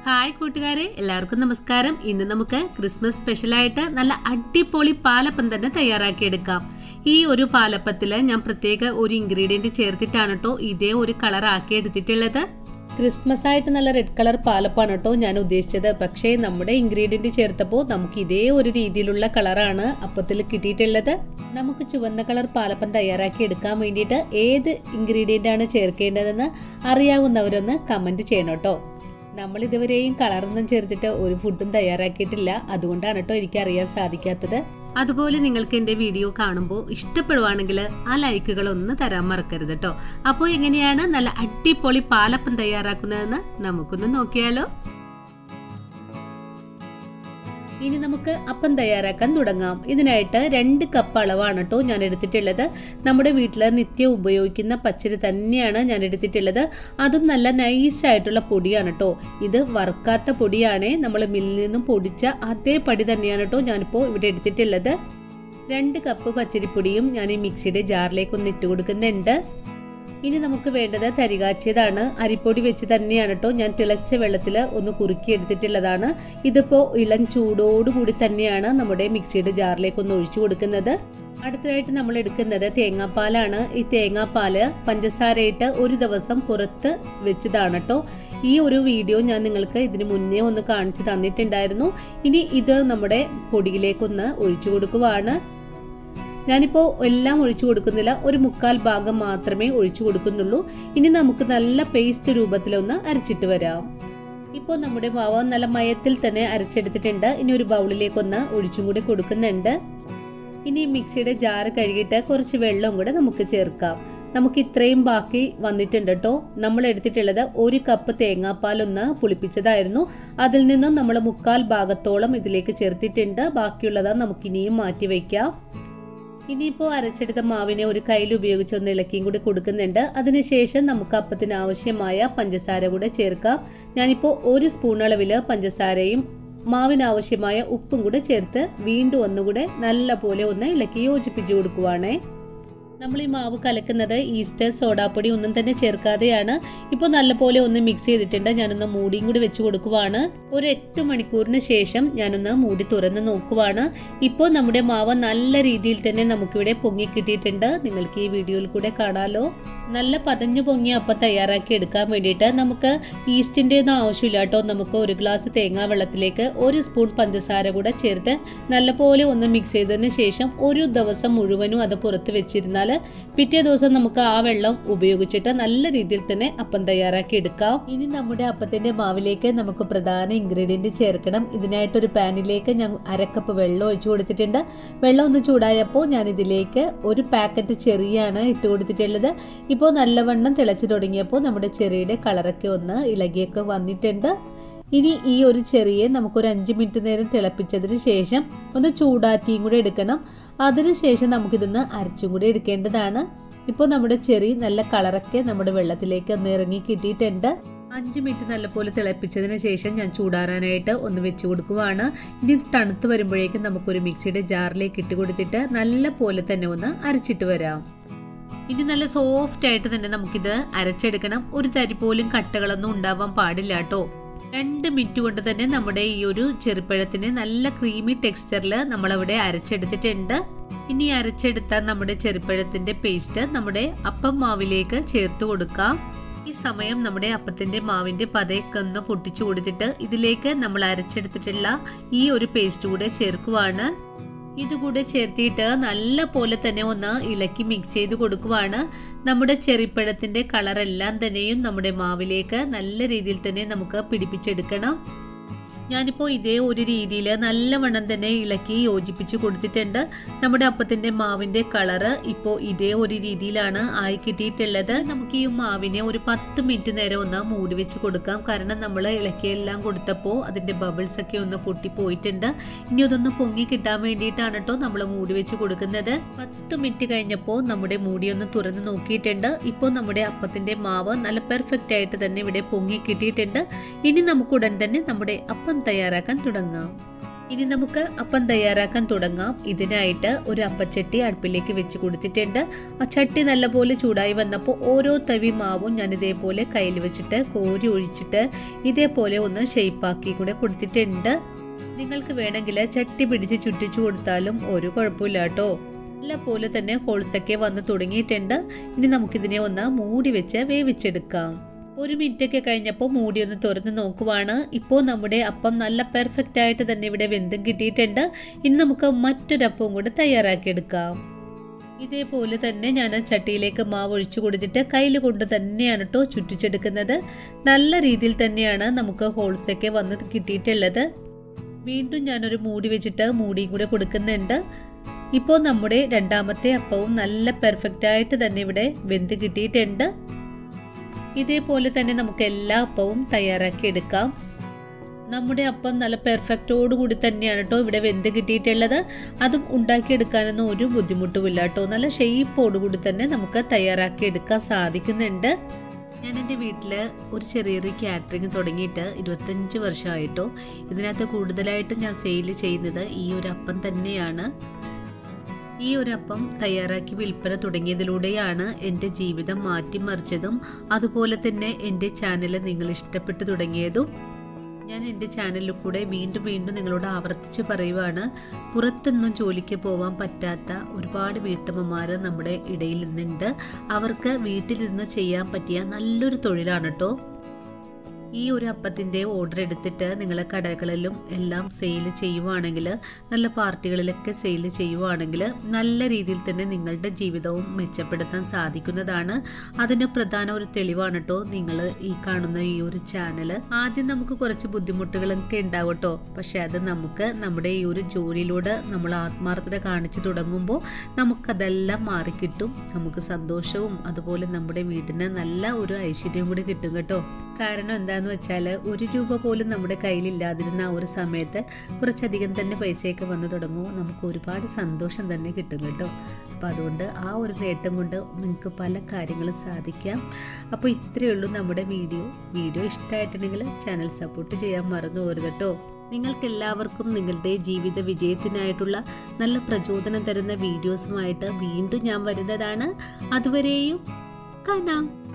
Hi കൂട്ടുകാരെ, എല്ലാവർക്കും നമസ്കാരം. ഇന്ന് നമുക്ക് ക്രിസ്മസ് സ്പെഷ്യലായിട്ട് നല്ല അടിപൊളി പാലപ്പം തന്നെ തയ്യാറാക്കിയെടുക്കാം. ഈ ഒരു പാലപ്പത്തിൽ ഞാൻ പ്രത്യേക ഒരു ഇൻഗ്രീഡിയൻറ്റ് ചേർത്തിട്ടാണ് കേട്ടോ ഇതേ ഒരു കളർ ആക്കി എടുത്തിട്ടുള്ളത്. ക്രിസ്മസ് ആയിട്ട് നല്ല റെഡ് കളർ പാലപ്പാണ് കേട്ടോ ഞാൻ ഉദ്ദേശിച്ചത്. പക്ഷേ നമ്മുടെ ഇൻഗ്രീഡിയൻറ്റ് ചേർത്തപ്പോൾ നമുക്ക് ഇതേ ഒരു രീതിയിലുള്ള കളറാണ് അപ്പത്തിൽ കിട്ടിയിട്ടുള്ളത്. നമുക്ക് ചുവന്ന കളർ പാലപ്പം തയ്യാറാക്കി എടുക്കാൻ വേണ്ടിയിട്ട് ഏത് ഇൻഗ്രീഡിയൻ്റ് ആണ് ചേർക്കേണ്ടതെന്ന് അറിയാവുന്നവരൊന്ന് കമൻറ്റ് ചെയ്യണം കേട്ടോ. നമ്മൾ ഇതുവരെയും കളറൊന്നും ചേർത്തിട്ട് ഒരു ഫുഡും തയ്യാറാക്കിയിട്ടില്ല, അതുകൊണ്ടാണ് കേട്ടോ എനിക്ക് അറിയാൻ സാധിക്കാത്തത്. അതുപോലെ നിങ്ങൾക്ക് എൻ്റെ വീഡിയോ കാണുമ്പോൾ ഇഷ്ടപ്പെടുവാണെങ്കിൽ ആ ലൈക്കുകളൊന്ന് തരാൻ മറക്കരുത് കേട്ടോ. അപ്പോൾ എങ്ങനെയാണ് നല്ല അടിപൊളി പാലപ്പം തയ്യാറാക്കുന്നതെന്ന് നമുക്കൊന്ന് നോക്കിയാലോ. ഇനി നമുക്ക് അപ്പം തയ്യാറാക്കാൻ തുടങ്ങാം. ഇതിനായിട്ട് 2 കപ്പ് അളവാണ് കേട്ടോ ഞാൻ എടുത്തിട്ടുള്ളത്. നമ്മുടെ വീട്ടിൽ നിത്യം ഉപയോഗിക്കുന്ന പച്ചരി തന്നെയാണ് ഞാൻ എടുത്തിട്ടുള്ളത്. അതും നല്ല നൈസായിട്ടുള്ള പൊടിയാണ് കേട്ടോ. ഇത് വറുക്കാത്ത പൊടിയാണേ, നമ്മൾ മില്ലിൽ നിന്നും പൊടിച്ച അതേ പടി തന്നെയാണ് കേട്ടോ ഞാനിപ്പോൾ ഇവിടെ എടുത്തിട്ടുള്ളത്. 2 കപ്പ് പച്ചരിപ്പൊടിയും ഞാൻ ഈ മിക്സിയുടെ ജാറിലേക്ക് ഒന്ന് ഇട്ട് കൊടുക്കുന്നുണ്ട്. ഇനി നമുക്ക് വേണ്ടത് തരികാച്ചിയതാണ്. അരിപ്പൊടി വെച്ച് തന്നെയാണ് കേട്ടോ ഞാൻ തിളച്ച വെള്ളത്തിൽ ഒന്ന് കുറുക്കി എടുത്തിട്ടുള്ളതാണ്. ഇതിപ്പോൾ ഇളം ചൂടോടുകൂടി തന്നെയാണ് നമ്മുടെ മിക്സിയുടെ ജാറിലേക്ക് ഒന്ന് ഒഴിച്ചു കൊടുക്കുന്നത്. അടുത്തതായിട്ട് നമ്മൾ എടുക്കുന്നത് തേങ്ങാപ്പാലാണ്. ഈ തേങ്ങാപ്പാല് പഞ്ചസാരയിട്ട് ഒരു ദിവസം പുറത്ത് വെച്ചതാണ് കേട്ടോ. ഈ ഒരു വീഡിയോ ഞാൻ നിങ്ങൾക്ക് ഇതിനു മുന്നേ ഒന്ന് കാണിച്ചു തന്നിട്ടുണ്ടായിരുന്നു. ഇനി ഇത് നമ്മുടെ പൊടിയിലേക്കൊന്ന് ഒഴിച്ചു കൊടുക്കുവാണ്. ഞാനിപ്പോൾ എല്ലാം ഒഴിച്ചു കൊടുക്കുന്നില്ല, ഒരു 1/4 ഭാഗം മാത്രമേ ഒഴിച്ചു കൊടുക്കുന്നുള്ളൂ. ഇനി നമുക്ക് നല്ല പേസ്റ്റ് രൂപത്തിലൊന്ന് അരച്ചിട്ട് വരാം. ഇപ്പോൾ നമ്മുടെ മാവ് നല്ല മയത്തിൽ തന്നെ അരച്ചെടുത്തിട്ടുണ്ട്. ഇനി ഒരു ബൗളിലേക്കൊന്ന് ഒഴിച്ചും കൂടി കൊടുക്കുന്നുണ്ട്. ഇനി മിക്സിയുടെ ജാറ് കഴുകിയിട്ട് കുറച്ച് വെള്ളം കൂടെ നമുക്ക് ചേർക്കാം. നമുക്ക് ഇത്രയും ബാക്കി വന്നിട്ടുണ്ട് കേട്ടോ. നമ്മൾ എടുത്തിട്ടുള്ളത് 1 കപ്പ് തേങ്ങാപ്പാലൊന്ന് പുളിപ്പിച്ചതായിരുന്നു. അതിൽ നിന്നും നമ്മൾ 1/4 ഭാഗത്തോളം ഇതിലേക്ക് ചേർത്തിട്ടുണ്ട്. ബാക്കിയുള്ളതാണ് നമുക്കിനിയും മാറ്റി വയ്ക്കാം. ഇനിയിപ്പോൾ അരച്ചെടുത്ത മാവിനെ ഒരു കയ്യിൽ ഉപയോഗിച്ച് ഒന്ന് ഇളക്കിയും കൂടി കൊടുക്കുന്നുണ്ട്. അതിനുശേഷം നമുക്ക് അപ്പത്തിന് ആവശ്യമായ പഞ്ചസാര കൂടെ ചേർക്കാം. ഞാനിപ്പോൾ 1 സ്പൂൺ അളവിൽ പഞ്ചസാരയും മാവിനാവശ്യമായ ഉപ്പും കൂടെ ചേർത്ത് വീണ്ടും ഒന്നുകൂടെ നല്ല പോലെ ഒന്ന് ഇളക്കി യോജിപ്പിച്ച് കൊടുക്കുവാണേ. നമ്മൾ ഈ മാവ് കലക്കുന്നത് ഈസ്റ്റർ സോഡാപ്പൊടി ഒന്നും തന്നെ ചേർക്കാതെയാണ്. ഇപ്പോൾ നല്ലപോലെ ഒന്ന് മിക്സ് ചെയ്തിട്ടുണ്ട്. ഞാനൊന്ന് മൂടിയും കൂടി വെച്ച് കൊടുക്കുവാണ്. ഒരു 8 മണിക്കൂറിന് ശേഷം ഞാനൊന്ന് മൂടി തുറന്ന് നോക്കുവാണ്. ഇപ്പോൾ നമ്മുടെ മാവ് നല്ല രീതിയിൽ തന്നെ നമുക്കിവിടെ പൊങ്ങി കിട്ടിയിട്ടുണ്ട്. നിങ്ങൾക്ക് ഈ വീഡിയോയിൽ കൂടെ കാണാമല്ലോ. നല്ല പതഞ്ഞു പൊങ്ങിയ അപ്പം തയ്യാറാക്കി എടുക്കാൻ വേണ്ടിയിട്ട് നമുക്ക് ഈസ്റ്റിൻ്റെ ഒന്നും ആവശ്യമില്ല കേട്ടോ. നമുക്ക് 1 ഗ്ലാസ് തേങ്ങാ വെള്ളത്തിലേക്ക് 1 സ്പൂൺ പഞ്ചസാര കൂടെ ചേർത്ത് നല്ലപോലെ ഒന്ന് മിക്സ് ചെയ്തതിന് ശേഷം ഒരു ദിവസം മുഴുവനും അത് പുറത്ത് വെച്ചിരുന്നാൽ പിറ്റേ ദിവസം നമുക്ക് ആ വെള്ളം ഉപയോഗിച്ചിട്ട് നല്ല രീതിയിൽ തന്നെ അപ്പം തയ്യാറാക്കി എടുക്കാം. ഇനി നമ്മുടെ അപ്പത്തിന്റെ മാവിലേക്ക് നമുക്ക് പ്രധാന ഇൻഗ്രീഡിയന്റ് ചേർക്കണം. ഇതിനായിട്ടൊരു പാനിലേക്ക് ഞാൻ 1/2 കപ്പ് വെള്ളം ഒഴിച്ചു കൊടുത്തിട്ടുണ്ട്. വെള്ളം ഒന്ന് ചൂടായപ്പോൾ ഞാൻ ഇതിലേക്ക് 1 പാക്കറ്റ് ചെറിയാണ് ഇട്ട് കൊടുത്തിട്ടുള്ളത്. ഇപ്പോൾ നല്ലവണ്ണം തിളച്ചു തുടങ്ങിയപ്പോൾ നമ്മുടെ ചെറിയുടെ കളറൊക്കെ ഒന്ന് ഇളകിയൊക്കെ വന്നിട്ടുണ്ട്. ഇനി ഈ ഒരു ചെറിയെ നമുക്കൊരു 5 മിനിറ്റ് നേരം തിളപ്പിച്ചതിന് ശേഷം ഒന്ന് ചൂടാറ്റിയും കൂടെ എടുക്കണം. അതിനുശേഷം നമുക്കിതൊന്ന് അരച്ചും കൂടി എടുക്കേണ്ടതാണ്. ഇപ്പോൾ നമ്മുടെ ചെറി നല്ല കളറൊക്കെ നമ്മുടെ വെള്ളത്തിലേക്ക് ഒന്ന് ഇറങ്ങി കിട്ടിയിട്ടുണ്ട്. 5 മിനിറ്റ് നല്ലപോലെ തിളപ്പിച്ചതിന് ശേഷം ഞാൻ ചൂടാറാനായിട്ട് ഒന്ന് വെച്ച് കൊടുക്കുവാണ്. ഇനി തണുത്ത് വരുമ്പോഴേക്കും നമുക്കൊരു മിക്സിയുടെ ജാറിലേക്ക് ഇട്ട് കൊടുത്തിട്ട് നല്ല പോലെ തന്നെ ഒന്ന് അരച്ചിട്ട് വരാം. ഇനി നല്ല സോഫ്റ്റ് ആയിട്ട് തന്നെ നമുക്കിത് അരച്ചെടുക്കണം. ഒരു തരി പോലും കട്ടകളൊന്നും ഉണ്ടാവാൻ പാടില്ല കേട്ടോ. 2 മിനിറ്റ് കൊണ്ട് തന്നെ നമ്മുടെ ഈ ഒരു ചെറുപ്പഴത്തിന് നല്ല ക്രീമി ടെക്സ്ചറിൽ നമ്മളവിടെ അരച്ചെടുത്തിട്ടുണ്ട്. ഇനി അരച്ചെടുത്ത നമ്മുടെ ചെറുപ്പഴത്തിന്റെ പേസ്റ്റ് നമ്മുടെ അപ്പം മാവിലേക്ക് ചേർത്ത് കൊടുക്കാം. ഈ സമയം നമ്മുടെ അപ്പത്തിന്റെ മാവിന്റെ പതയൊക്കെ ഒന്ന് പൊട്ടിച്ചു കൊടുത്തിട്ട് ഇതിലേക്ക് നമ്മൾ അരച്ചെടുത്തിട്ടുള്ള ഈ ഒരു പേസ്റ്റ് കൂടെ ചേർക്കുവാണ്. ഇതുകൂടെ ചേർത്തിട്ട് നല്ല പോലെ തന്നെ ഒന്ന് ഇളക്കി മിക്സ് ചെയ്ത് കൊടുക്കുവാണ്. നമ്മുടെ ചെറിപ്പഴത്തിന്റെ കളറെല്ലാം തന്നെയും നമ്മുടെ മാവിലേക്ക് നല്ല രീതിയിൽ തന്നെ നമുക്ക് പിടിപ്പിച്ചെടുക്കണം. ഞാനിപ്പോൾ ഇതേ ഒരു രീതിയിൽ നല്ലവണ്ണം തന്നെ ഇളക്കി യോജിപ്പിച്ച് കൊടുത്തിട്ടുണ്ട്. നമ്മുടെ അപ്പത്തിന്റെ മാവിന്റെ കളറ് ഇപ്പോൾ ഇതേ ഒരു രീതിയിലാണ് ആയി കിട്ടിയിട്ടുള്ളത്. നമുക്ക് ഈ മാവിനെ ഒരു 10 മിനിറ്റ് നേരം ഒന്ന് മൂടി വെച്ച് കൊടുക്കാം. കാരണം നമ്മൾ ഇളക്കിയെല്ലാം കൊടുത്തപ്പോൾ അതിന്റെ ബബിൾസ് ഒക്കെ ഒന്ന് പൊട്ടിപ്പോയിട്ടുണ്ട്. ഇനി അതൊന്ന് പൊങ്ങി കിട്ടാൻ വേണ്ടിയിട്ടാണ് കേട്ടോ നമ്മൾ മൂടി വെച്ച് കൊടുക്കുന്നത്. 10 മിനിറ്റ് കഴിഞ്ഞപ്പോൾ നമ്മുടെ മൂടി ഒന്ന് തുറന്ന് നോക്കിയിട്ടുണ്ട്. ഇപ്പോൾ നമ്മുടെ അപ്പത്തിന്റെ മാവ് നല്ല പെർഫെക്റ്റ് ആയിട്ട് തന്നെ ഇവിടെ പൊങ്ങി കിട്ടിയിട്ടുണ്ട്. ഇനി നമുക്ക് ഉടൻ തന്നെ നമ്മുടെ അപ്പം തയ്യാറാക്കാൻ തുടങ്ങാം. ഇനി നമുക്ക് അപ്പം തയ്യാറാക്കാൻ തുടങ്ങാം. ഇതിനായിട്ട് ഒരു അപ്പച്ചട്ടി അടുപ്പിലേക്ക് വെച്ച് കൊടുത്തിട്ടുണ്ട്. ആ ചട്ടി നല്ലപോലെ ചൂടായി വന്നപ്പോൾ ഓരോ തവി മാവും ഞാൻ ഇതേപോലെ കയ്യിൽ വെച്ചിട്ട് കോരി ഒഴിച്ചിട്ട് ഇതേപോലെ ഒന്ന് ഷേപ്പാക്കി കൂടെ കൊടുത്തിട്ടുണ്ട്. നിങ്ങൾക്ക് വേണമെങ്കിൽ ചട്ടി പിടിച്ച് ചുറ്റിച്ചു കൊടുത്താലും ഒരു കുഴപ്പമില്ല കേട്ടോ. നല്ലപോലെ തന്നെ ഹോൾസൊക്കെ വന്ന് തുടങ്ങിയിട്ടുണ്ട്. ഇനി നമുക്കിതിനെ ഒന്ന് മൂടി വെച്ച് വേവിച്ചെടുക്കാം. 1 മിനിറ്റൊക്കെ കഴിഞ്ഞപ്പോൾ മൂടി ഒന്ന് തുറന്ന് നോക്കുവാണ്. ഇപ്പോൾ നമ്മുടെ അപ്പം നല്ല പെർഫെക്റ്റ് ആയിട്ട് തന്നെ ഇവിടെ വെന്തും കിട്ടിയിട്ടുണ്ട്. ഇനി നമുക്ക് മറ്റൊരപ്പവും കൂടെ തയ്യാറാക്കിയെടുക്കാം. ഇതേപോലെ തന്നെ ഞാൻ ചട്ടിയിലേക്ക് മാവ് ഒഴിച്ചു കൊടുത്തിട്ട് കയ്യിൽ കൊണ്ട് തന്നെയാണ് കേട്ടോ ചുറ്റിച്ചെടുക്കുന്നത്. നല്ല രീതിയിൽ തന്നെയാണ് നമുക്ക് ഹോൾസൊക്കെ വന്ന് കിട്ടിയിട്ടുള്ളത്. വീണ്ടും ഞാനൊരു മൂടി വെച്ചിട്ട് മൂടിയും കൂടെ കൊടുക്കുന്നുണ്ട്. ഇപ്പോൾ നമ്മുടെ രണ്ടാമത്തെ അപ്പവും നല്ല പെർഫെക്റ്റ് ആയിട്ട് തന്നെ ഇവിടെ വെന്ത് കിട്ടിയിട്ടുണ്ട്. ഇതേപോലെ തന്നെ നമുക്ക് എല്ലാ അപ്പവും തയ്യാറാക്കി എടുക്കാം. നമ്മുടെ അപ്പം നല്ല പെർഫെക്റ്റോടുകൂടി തന്നെയാണ് കേട്ടോ ഇവിടെ വെന്ത് കിട്ടിയിട്ടുള്ളത്. അതും ഉണ്ടാക്കിയെടുക്കാനൊന്നും ഒരു ബുദ്ധിമുട്ടുമില്ല കേട്ടോ. നല്ല ഷേപ്പോടുകൂടി തന്നെ നമുക്ക് തയ്യാറാക്കി എടുക്കാൻ സാധിക്കുന്നുണ്ട്. ഞാൻ എൻ്റെ വീട്ടിൽ ഒരു ചെറിയൊരു കാറ്ററിംഗ് തുടങ്ങിയിട്ട് 25 വർഷമായിട്ടോ. ഇതിനകത്ത് കൂടുതലായിട്ടും ഞാൻ സെയിൽ ചെയ്യുന്നത് ഈ ഒരു അപ്പം തന്നെയാണ്. ഈ ഒരു അപ്പം തയ്യാറാക്കി വിൽപ്പന തുടങ്ങിയതിലൂടെയാണ് എൻ്റെ ജീവിതം മാറ്റിമറിച്ചതും അതുപോലെ തന്നെ എൻ്റെ ചാനൽ നിങ്ങൾ ഇഷ്ടപ്പെട്ടു തുടങ്ങിയതും. ഞാൻ എൻ്റെ ചാനലിൽ കൂടെ വീണ്ടും വീണ്ടും നിങ്ങളോട് ആവർത്തിച്ച് പറയുവാണ്, പുറത്തൊന്നും ജോലിക്ക് പോകാൻ പറ്റാത്ത ഒരുപാട് വീട്ടമ്മമാർ നമ്മുടെ ഇടയിൽ നിന്നുണ്ട്. അവർക്ക് വീട്ടിലിരുന്ന് ചെയ്യാൻ പറ്റിയ നല്ലൊരു തൊഴിലാണ് കേട്ടോ. ഈ ഒരു അപ്പത്തിൻ്റെ ഓർഡർ എടുത്തിട്ട് നിങ്ങൾ കടകളിലും എല്ലാം സെയിൽ ചെയ്യുവാണെങ്കിൽ, നല്ല പാർട്ടികളിലൊക്കെ സെയിൽ ചെയ്യുവാണെങ്കിൽ നല്ല രീതിയിൽ തന്നെ നിങ്ങളുടെ ജീവിതവും മെച്ചപ്പെടുത്താൻ സാധിക്കുന്നതാണ്. അതിന് പ്രധാന ഒരു തെളിവാണ് കേട്ടോ നിങ്ങൾ ഈ കാണുന്ന ഈ ഒരു ചാനൽ. ആദ്യം നമുക്ക് കുറച്ച് ബുദ്ധിമുട്ടുകളൊക്കെ ഉണ്ടാവും കേട്ടോ. പക്ഷെ അത് നമുക്ക് നമ്മുടെ ഈ ഒരു ജോലിയിലൂടെ നമ്മൾ ആത്മാർത്ഥത കാണിച്ചു തുടങ്ങുമ്പോൾ നമുക്കതെല്ലാം മാറിക്കിട്ടും. നമുക്ക് സന്തോഷവും അതുപോലെ നമ്മുടെ വീടിന് നല്ല ഒരു ഐശ്വര്യവും കൂടി കിട്ടും കേട്ടോ. കാരണം എന്താണെന്ന് വെച്ചാൽ 1 രൂപ പോലും നമ്മുടെ കയ്യിലില്ലാതിരുന്ന ആ ഒരു സമയത്ത് കുറച്ചധികം തന്നെ പൈസയൊക്കെ വന്നു തുടങ്ങുമ്പോൾ നമുക്ക് ഒരുപാട് സന്തോഷം തന്നെ കിട്ടും കേട്ടോ. അപ്പോൾ അതുകൊണ്ട് ആ ഒരു നേട്ടം കൊണ്ട് നിങ്ങൾക്ക് പല കാര്യങ്ങളും സാധിക്കാം. അപ്പോൾ ഇത്രയേ ഉള്ളൂ നമ്മുടെ വീഡിയോ ഇഷ്ടമായിട്ടുണ്ടെങ്കിൽ ചാനൽ സപ്പോർട്ട് ചെയ്യാൻ മറന്നു പോകരുത് കേട്ടോ. നിങ്ങൾക്ക് എല്ലാവർക്കും നിങ്ങളുടെ ജീവിത വിജയത്തിനായിട്ടുള്ള നല്ല പ്രചോദനം തരുന്ന വീഡിയോസുമായിട്ട് വീണ്ടും ഞാൻ വരുന്നതാണ്. അതുവരെയും കാണാം.